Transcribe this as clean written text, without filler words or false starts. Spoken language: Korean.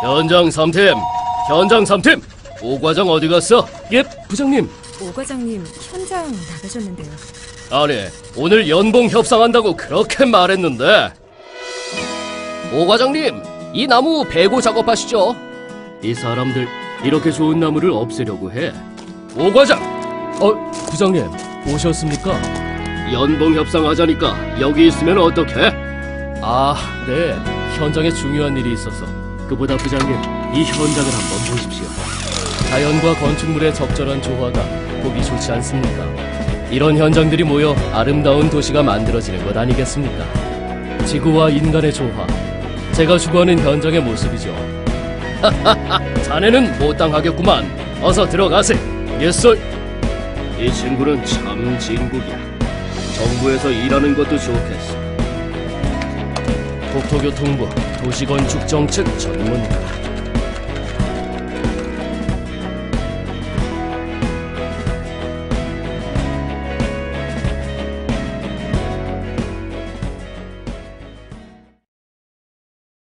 현장 3팀, 현장 3팀. 오 과장 어디 갔어? 예, 부장님. 오 과장님 현장 나가셨는데요. 아니, 오늘 연봉 협상한다고 그렇게 말했는데. 오 과장님, 이 나무 베고 작업하시죠. 이 사람들 이렇게 좋은 나무를 없애려고 해. 오 과장! 부장님, 오셨습니까? 연봉 협상하자니까 여기 있으면 어떡해? 아, 네. 현장에 중요한 일이 있어서. 그보다 부장님, 이 현장을 한번 보십시오. 자연과 건축물의 적절한 조화가 보기 좋지 않습니까? 이런 현장들이 모여 아름다운 도시가 만들어지는 것 아니겠습니까? 지구와 인간의 조화, 제가 추구하는 현장의 모습이죠. 자네는 못당하겠구만. 어서 들어가세. 예썰. 이 친구는 참 진국이야. 정부에서 일하는 것도 좋겠어. 국토교통부 도시건축정책 전문가.